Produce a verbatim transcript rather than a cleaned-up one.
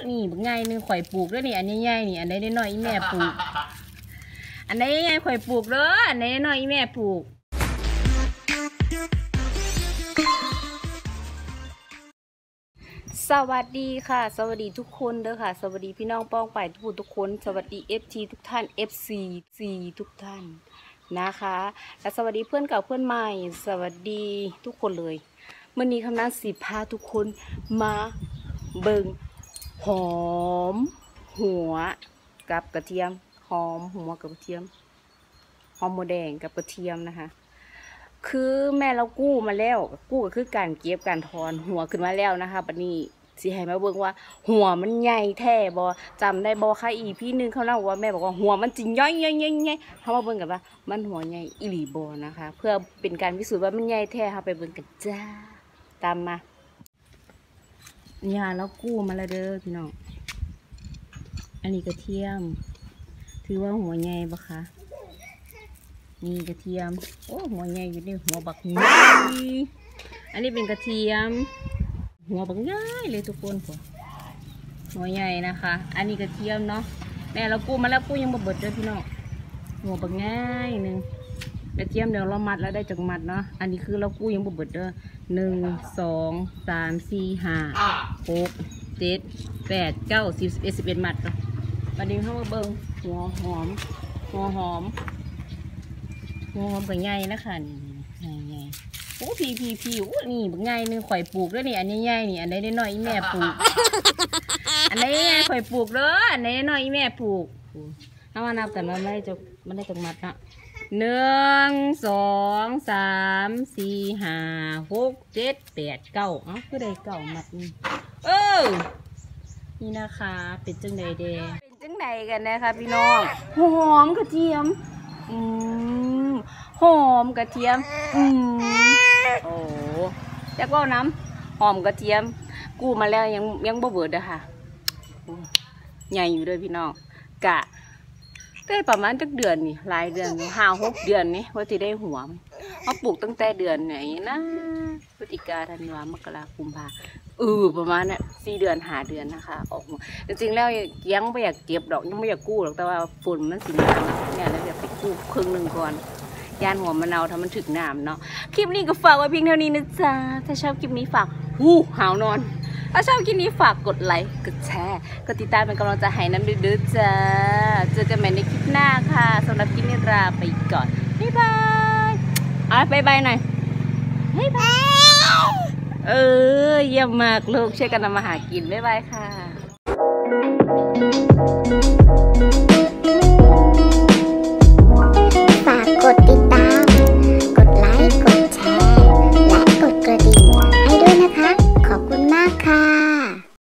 นี่บางไงนึงข่อยปลูกด้วยนี่อันนี้ใหญ่นี่อันนี้น้อยอีแม่ปลูกอันนี้ใหญ่ข่อยปลูกเด้ออันนี้น้อยอีแม่ปลูกสวัสดีค่ะสวัสดีทุกคนเด้อค่ะสวัสดีพี่น้องป้องไปทุกทุกคนสวัสดี เอฟ ที ทุกท่าน เอฟ ซี ซี ทุกท่านนะคะและสวัสดีเพื่อนเก่าเพื่อนใหม่สวัสดีทุกคนเลยเมื่อนี้คำนั้นสิพาทุกคนมาเบิ่งหอมหัวกับกระเทียมหอมหัวกับกระเทียมหอมโมแดงกับกระเทียมนะคะคือแม่เรากู้มาแล้วกู้ก็คือการเก็บการถอนหัวขึ้นมาแล้วนะคะบัดนี้สิให้มาเบิ่งว่าหัวมันใหญ่แท้บ่จำได้บ่ค่ะอีพี่นึงเขาเล่าว่าแม่บอกว่าหัวมันจริงย่อยย่อยย่อยย่อยเขามาเบิ่งกันว่ามันหัวใหญ่อีหลีบ่นะคะเพื่อเป็นการพิสูจน์ว่ามันใหญ่แท้ค่ะไปเบิ่งกันจ้าตามมาเนี่ยแล้วกู้มาแล้วเด้อพี่น้องอันนี้กระเทียมถือว่าหัวใหญ่ปะคะนี่กระเทียมโอ้หัวใหญ่อยู่นี่หัวบักใหญ่อันนี้เป็นกระเทียมหัวบักใหญ่เลยทุกคนหัวใหญ่นะคะอันนี้กระเทียมเนาะแม่เรากู้มาแล้วกู้ยังบ่เบิดเด้อพี่น้องหัวบักง่ายหนึ่งกระเทียมเดี๋ยวเรามัดแล้วได้จากมัดเนาะอันนี้คือเรากู้ยังบ่เบิดเด้อหนึ่งสองสามสี่ห้าหกเจ็ดแปดเก้าสิบสิบเอ็ดสิบเอ็ดมัดเนาะประเดี๋ยวเข้ามาเบิ้งหัวหอมหัวหอมหัวหอมกับใหญ่นะคะนี่ใหญ่ใหญ่โอ้พีพีพีโอ้นี่บางใหญ่นึงข่อยปลูกด้วยนี่อันนี้ใหญ่นี่อันนี้น้อยอีแม่ปลูกอันนี้ใหญ่ข่อยปลูกเด้ออันนี้น้อยอีแม่ปลูกถ้ามานับกันว่าไม่ได้จะไม่ได้จังมัดนะหนึ่งสองสามสี่ห้าหกเจ็ดแปดเก้าอ๋อคือได้เก้ามัดนี่เออนี่นะคะเป็นจังใดเดเป็นจังใดกันนะคะพี่น้องหอมกระเทียมอืมหอมกระเทียมอืมโอ้แล้วก็น้ำหอมกระเทียมกู้มาแล้วยังยังบ่เบิดอะค่ะใหญ่อยู่ด้วยพี่น้องกะได้ประมาณจักเดือนนี่หลายเดือนห้าหกเดือนนี่ว่าจะได้หัวเขาปลูกตั้งแต่เดือนไหนนะพฤศจิกาธันวามกราคมพาเออประมาณเนี่ยสี่เดือนหาเดือนนะคะออกมาจริงๆแล้วยังไม่อยากเก็บดอกยังไม่อยากกู้หรอกแต่ว่าฝนมันสีน้ำเนี่ยเราอยากไปกู้ครึ่งหนึ่งก่อนยานหัวมะนาวทำมันถึงน้ำเนาะคลิปนี้ก็ฝากไว้เพียงเท่านี้นะจ๊ะถ้าชอบคลิปนี้ฝากหูหาวนอนถ้าชอบคลิปนี้ฝากกดไลค์กดแชร์กดติดตามเป็นกำลังใจให้น้ำดื้อๆจ้าเจอกันใหม่ในคลิปหน้าค่ะสำหรับคลิปนี้ลาไปก่อนบ๊ายบายอ่ะบ๊ายบายหน่อยบ๊ายบายเออเยี่ยมมากลูกช่วยกันทำมาหากินบ๊ายบายค่ะ